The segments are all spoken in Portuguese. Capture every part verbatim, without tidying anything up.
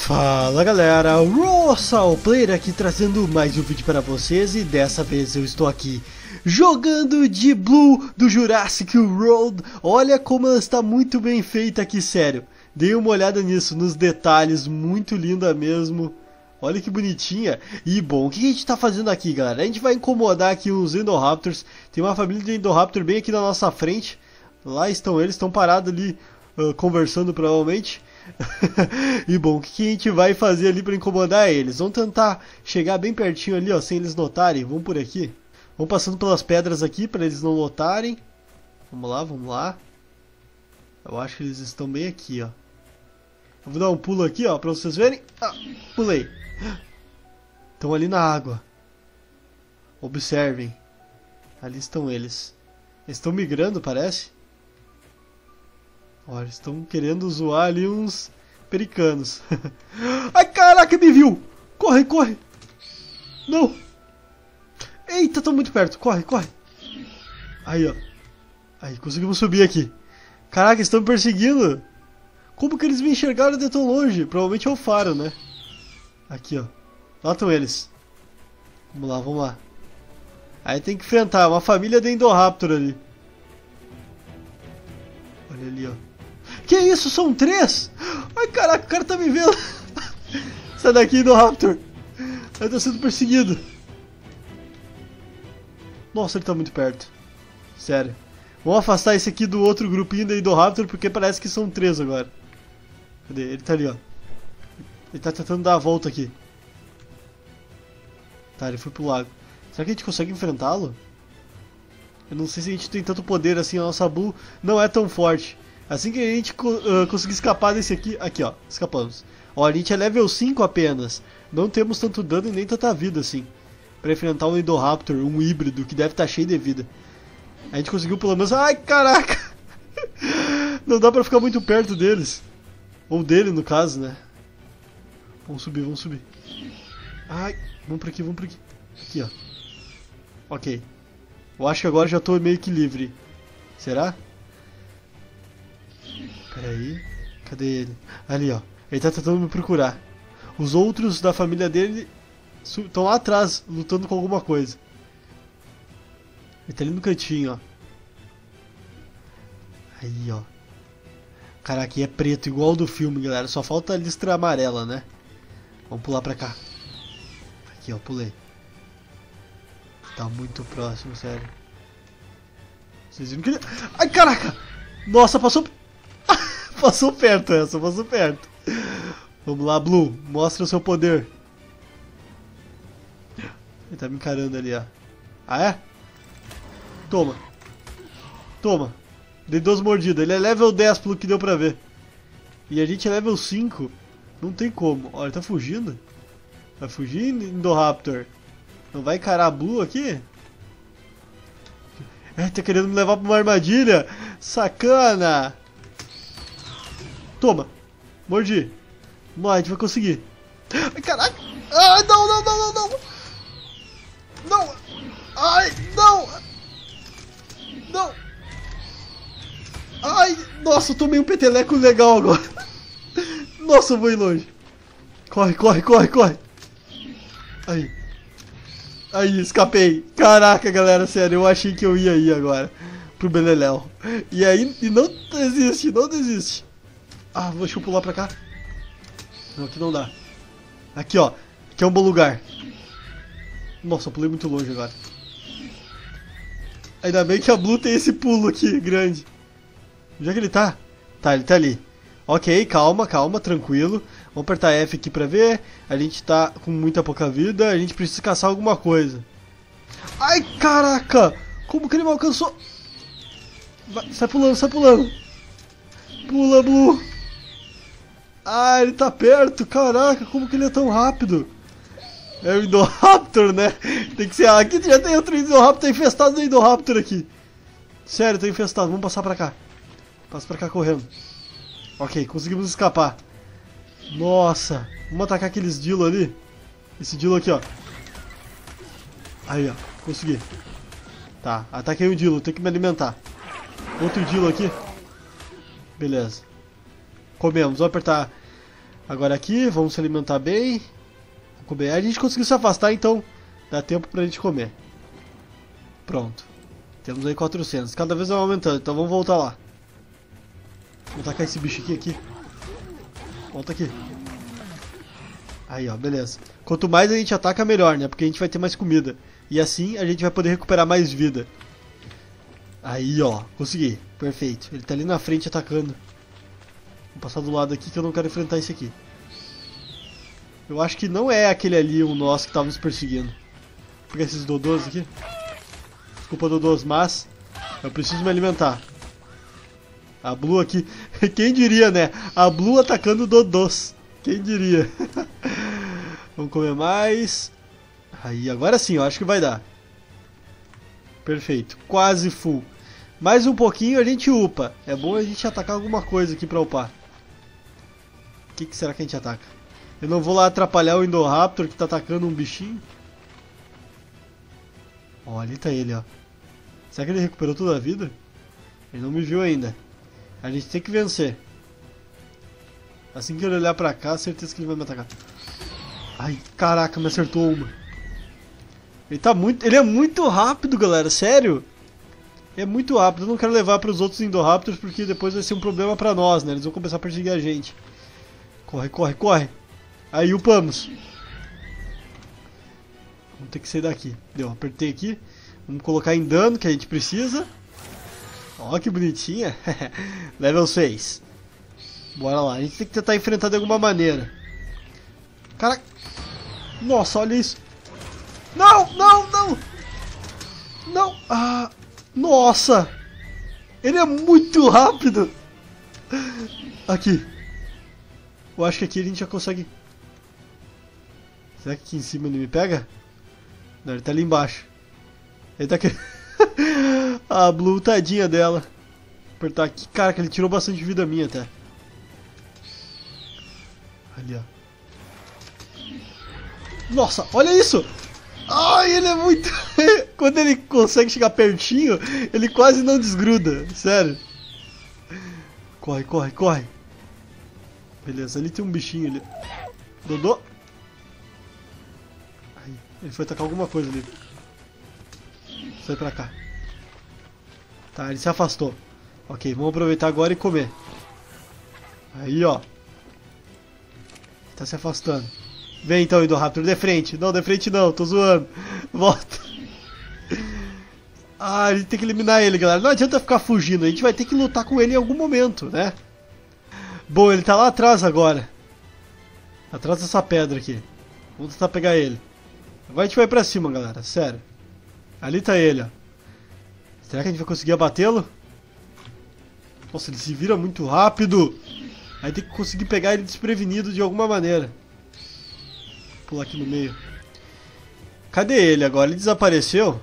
Fala galera, Rossal Player aqui trazendo mais um vídeo para vocês e dessa vez eu estou aqui jogando de Blue do Jurassic World. Olha como ela está muito bem feita aqui, sério. Dei uma olhada nisso, nos detalhes, muito linda mesmo. Olha que bonitinha. E bom, o que a gente está fazendo aqui, galera? A gente vai incomodar aqui os Indoraptors. Tem uma família de Indoraptor bem aqui na nossa frente. Lá estão eles, estão parados ali uh, conversando provavelmente. E bom, o que a gente vai fazer ali para incomodar eles? Vamos tentar chegar bem pertinho ali, ó, sem eles notarem. Vamos por aqui. Vamos passando pelas pedras aqui para eles não notarem. Vamos lá, vamos lá. Eu acho que eles estão bem aqui, ó. Eu vou dar um pulo aqui, ó, para vocês verem. Ah, pulei. Estão ali na água. Observem. Ali estão eles. Eles estão migrando, parece. Olha, estão querendo zoar ali uns pericanos. Ai, caraca, me viu! Corre, corre! Não! Eita, estão muito perto. Corre, corre! Aí, ó. Aí, conseguimos subir aqui. Caraca, estão me perseguindo! Como que eles me enxergaram de tão longe? Provavelmente é o faro, né? Aqui, ó. Lá estão eles. Vamos lá, vamos lá. Aí tem que enfrentar uma família de Indoraptor ali. Olha ali, ó. Que isso? São três? Ai, caraca, o cara tá me vendo. Sai daqui, Indoraptor. Eu tô sendo perseguido. Nossa, ele tá muito perto. Sério. Vamos afastar esse aqui do outro grupinho da Indoraptor, porque parece que são três agora. Cadê? Ele tá ali, ó. Ele tá tentando dar a volta aqui. Tá, ele foi pro lago. Será que a gente consegue enfrentá-lo? Eu não sei se a gente tem tanto poder assim, a nossa Blue não é tão forte. Assim que a gente uh, conseguir escapar desse aqui... Aqui, ó, escapamos. Ó, a gente é level cinco apenas. Não temos tanto dano e nem tanta vida assim. Pra enfrentar um Indoraptor, um híbrido, que deve estar cheio de vida. A gente conseguiu pelo menos... Ai, caraca! Não dá pra ficar muito perto deles. Ou dele, no caso, né? Vamos subir, vamos subir. Ai, vamos por aqui, vamos por aqui. Aqui, ó. Ok. Eu acho que agora já tô meio que livre. Será? Pera aí. Cadê ele? Ali, ó. Ele tá tentando me procurar. Os outros da família dele estão lá atrás, lutando com alguma coisa. Ele tá ali no cantinho, ó. Aí, ó. Caraca, aqui é preto, igual ao do filme, galera. Só falta a listra amarela, né? Vamos pular pra cá. Aqui, ó, pulei. Tá muito próximo, sério. Vocês viram que ele... Ai, caraca! Nossa, passou... passou perto essa, passou perto. Vamos lá, Blue. Mostra o seu poder. Ele tá me encarando ali, ó. Ah, é? Toma. Toma. Dei duas mordidas. Ele é level dez, pelo que deu pra ver. E a gente é level cinco. Não tem como. Olha, ele tá fugindo. Vai fugir, Indoraptor? Não vai encarar a Blue aqui? É, tá querendo me levar pra uma armadilha? Sacana! Toma! Mordi! Vamos lá, a gente vai conseguir. Ai, caraca! Ai, não, não, não, não, não! Não! Ai, não! Não! Ai, nossa, eu tomei um peteleco legal agora. Nossa, eu vou ir longe. Corre, corre, corre, corre! Aí. Aí, escapei. Caraca, galera, sério, eu achei que eu ia ir agora pro Beleléu. E aí, e não desiste, não desiste. Ah, deixa eu pular pra cá. Não, aqui não dá. Aqui, ó. Aqui é um bom lugar. Nossa, eu pulei muito longe agora. Ainda bem que a Blue tem esse pulo aqui, grande. Onde é que ele tá? Tá, ele tá ali. Ok, calma, calma, tranquilo. Vamos apertar F aqui pra ver. A gente tá com muita pouca vida. A gente precisa caçar alguma coisa. Ai, caraca! Como que ele me alcançou? Vai, sai pulando, sai pulando. Pula, Blue. Ah, ele tá perto. Caraca, como que ele é tão rápido? É o Indoraptor, né? Tem que ser... Aqui já tem outro Indoraptor. Tá infestado do Indoraptor aqui. Sério, tá infestado. Vamos passar pra cá. Passa pra cá correndo. Ok, conseguimos escapar. Nossa, vamos atacar aqueles Dilo ali. Esse Dilo aqui, ó. Aí, ó, consegui. Tá, ataquei o Dilo, tenho que me alimentar. Outro Dilo aqui. Beleza. Comemos, vou apertar Agora aqui, vamos se alimentar bem. Comer. A gente conseguiu se afastar, então dá tempo pra gente comer. Pronto. Temos aí quatrocentos. Cada vez vai aumentando, então vamos voltar lá. Vou tacar esse bicho aqui, aqui. Volta aqui. Aí, ó, beleza. Quanto mais a gente ataca, melhor, né? Porque a gente vai ter mais comida. E assim a gente vai poder recuperar mais vida. Aí, ó, consegui. Perfeito. Ele tá ali na frente atacando. Vou passar do lado aqui que eu não quero enfrentar esse aqui. Eu acho que não é aquele ali o nosso que tava nos perseguindo. Vou pegar esses dodôs aqui. Desculpa, dodôs, mas eu preciso me alimentar. A Blue aqui, quem diria, né? A Blue atacando dodôs. Quem diria? Vamos comer mais. Aí, agora sim, eu acho que vai dar. Perfeito, quase full. Mais um pouquinho a gente upa. É bom a gente atacar alguma coisa aqui pra upar. O que, que será que a gente ataca? Eu não vou lá atrapalhar o Indoraptor que tá atacando um bichinho. Ó, ali tá ele, ó. Será que ele recuperou toda a vida? Ele não me viu ainda. A gente tem que vencer. Assim que ele olhar pra cá, certeza que ele vai me atacar. Ai, caraca, me acertou uma. Ele tá muito... Ele é muito rápido, galera, sério. É muito rápido. Eu não quero levar pros outros Indoraptors porque depois vai ser um problema pra nós, né? Eles vão começar a perseguir a gente. Corre, corre, corre. Aí upamos. Vamos ter que sair daqui. Deu, apertei aqui. Vamos colocar em dano que a gente precisa. Ó, que bonitinha. Level seis. Bora lá. A gente tem que tentar enfrentar de alguma maneira. Caraca. Nossa, olha isso. Não, não, não. Não. Ah, nossa. Ele é muito rápido. Aqui. Eu acho que aqui a gente já consegue... Será que aqui em cima ele me pega? Não, ele tá ali embaixo. Ele tá aqui. A Blue, tadinha dela. Vou apertar aqui. Caraca, ele tirou bastante vida minha até. Ali, ó. Nossa, olha isso! Ai, ele é muito... Quando ele consegue chegar pertinho, ele quase não desgruda. Sério. Corre, corre, corre. Beleza, ali tem um bichinho ali. Dodô. Aí, ele foi atacar alguma coisa ali. Sai pra cá. Tá, ele se afastou. Ok, vamos aproveitar agora e comer. Aí, ó. Tá se afastando. Vem então, Indoraptor, de frente. Não, de frente não, tô zoando. Volta. Ah, a gente tem que eliminar ele, galera. Não adianta ficar fugindo, a gente vai ter que lutar com ele em algum momento, né? Bom, ele tá lá atrás agora. Atrás dessa pedra aqui. Vamos tentar pegar ele. Agora a gente vai pra cima, galera, sério. Ali tá ele, ó. Será que a gente vai conseguir abatê-lo? Nossa, ele se vira muito rápido. Aí tem que conseguir pegar ele desprevenido de alguma maneira. Vou pular aqui no meio. Cadê ele agora? Ele desapareceu?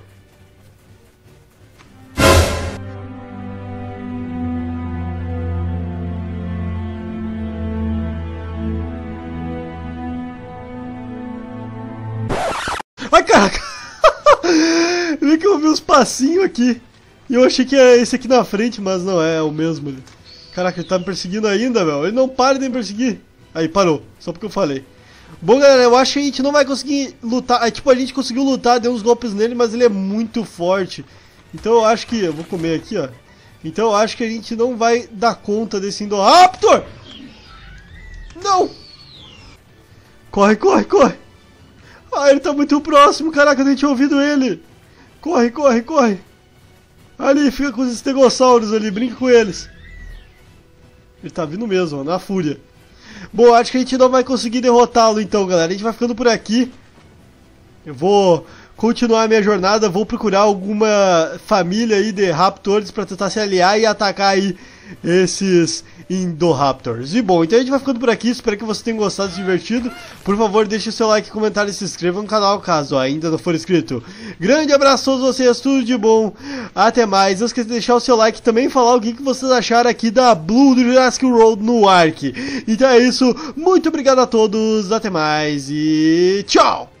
Ai, caraca! Vi que eu vi uns passinhos aqui. E eu achei que era esse aqui na frente, mas não é, é o mesmo ali. Caraca, ele tá me perseguindo ainda, velho. Ele não para de me perseguir. Aí, parou. Só porque eu falei. Bom, galera, eu acho que a gente não vai conseguir lutar. É, tipo, a gente conseguiu lutar, deu uns golpes nele, mas ele é muito forte. Então eu acho que... Eu vou comer aqui, ó. Então eu acho que a gente não vai dar conta desse Indoraptor. Não! Corre, corre, corre. Ah, ele tá muito próximo. Caraca, eu nem tinha ouvido ele. Corre, corre, corre. Ali, fica com os estegossauros ali, brinca com eles. Ele tá vindo mesmo, ó, na fúria. Bom, acho que a gente não vai conseguir derrotá-lo então, galera. A gente vai ficando por aqui. Eu vou continuar a minha jornada, vou procurar alguma família aí de Raptors pra tentar se aliar e atacar aí esses Indoraptors. E bom, então a gente vai ficando por aqui, espero que você tenha gostado, se divertido. Por favor, deixe o seu like, comentário e se inscreva no canal caso ainda não for inscrito. Grande abraço a todos vocês, tudo de bom, até mais. Não esqueça de deixar o seu like e também falar o que vocês acharam aqui da Blue do Jurassic World no Ark. Então é isso, muito obrigado a todos, até mais e tchau!